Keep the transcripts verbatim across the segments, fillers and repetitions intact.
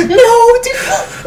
No, dude!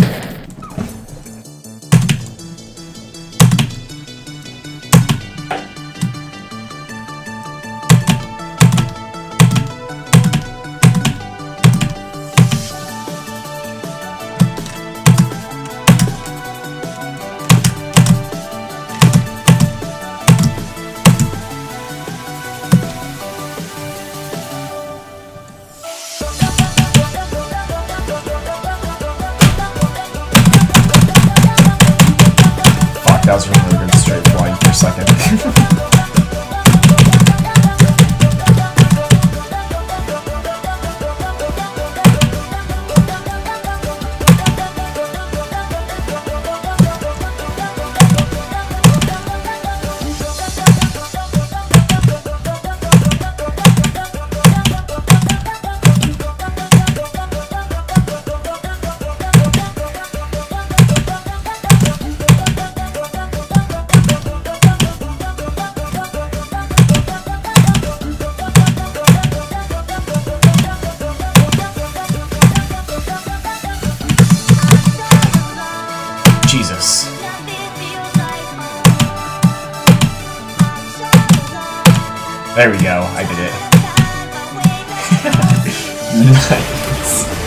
That was really, really good straight flying for a second. Jesus. There we go, I did it. Nice.